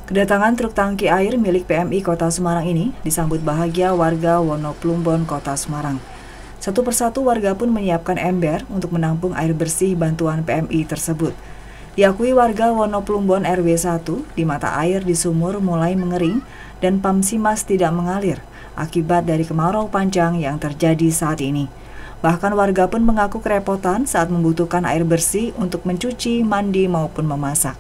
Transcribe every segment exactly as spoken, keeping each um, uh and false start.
Kedatangan truk tangki air milik P M I Kota Semarang ini disambut bahagia warga Wonoplumbon, Kota Semarang. Satu persatu warga pun menyiapkan ember untuk menampung air bersih bantuan P M I tersebut. Diakui warga Wonoplumbon R W satu, di mata air di sumur mulai mengering dan Pamsimas tidak mengalir akibat dari kemarau panjang yang terjadi saat ini. Bahkan warga pun mengaku kerepotan saat membutuhkan air bersih untuk mencuci, mandi maupun memasak.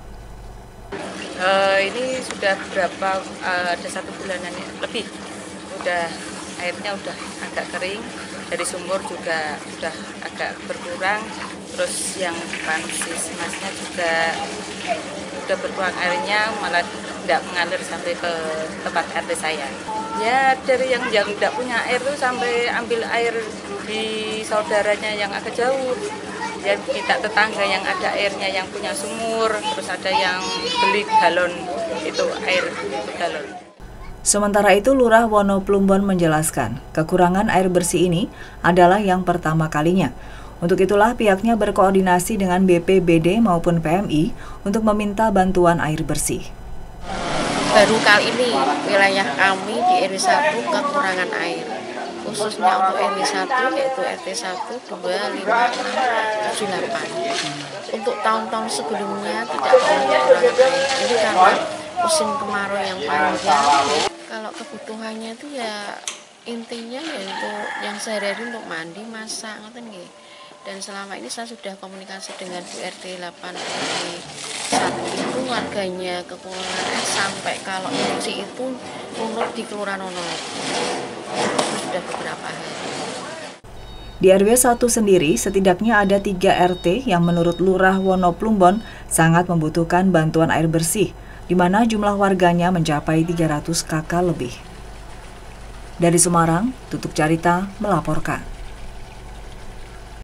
Uh, ini sudah berapa, uh, ada satu bulanan lebih, udah airnya udah agak kering, dari sumur juga sudah agak berkurang, terus yang Pamsimasnya juga udah berkurang airnya, malah tidak mengalir sampai ke tempat R T saya. Ya dari yang yang tidak punya air tuh sampai ambil air di saudaranya yang agak jauh. Ya kita tetangga yang ada airnya, yang punya sumur, terus ada yang beli galon, itu air itu galon. Sementara itu, Lurah Wonoplumbon menjelaskan, kekurangan air bersih ini adalah yang pertama kalinya. Untuk itulah pihaknya berkoordinasi dengan B P B D maupun P M I untuk meminta bantuan air bersih. Baru kali ini wilayah kami di R W satu kekurangan air, khususnya untuk R W satu yaitu R T satu, dua, lima, enam, tujuh, delapan. Untuk tahun-tahun sebelumnya tidak pernah kekurangan air. Ini karena musim kemarau yang panjang. Kalau kebutuhannya itu ya intinya yaitu yang sehari-hari untuk mandi, masak, ngoten nggih. Dan selama ini saya sudah komunikasi dengan Bu R T delapan R W satu itu warganya kekurangan air sampai kalau fungsi itu menurut di Kelurahan Wonolep. Sudah beberapa hari. Di R W satu sendiri, setidaknya ada tiga R T yang menurut Lurah Wonoplumbon sangat membutuhkan bantuan air bersih, di mana jumlah warganya mencapai tiga ratus kakak lebih. Dari Semarang, Tutuk Carita melaporkan.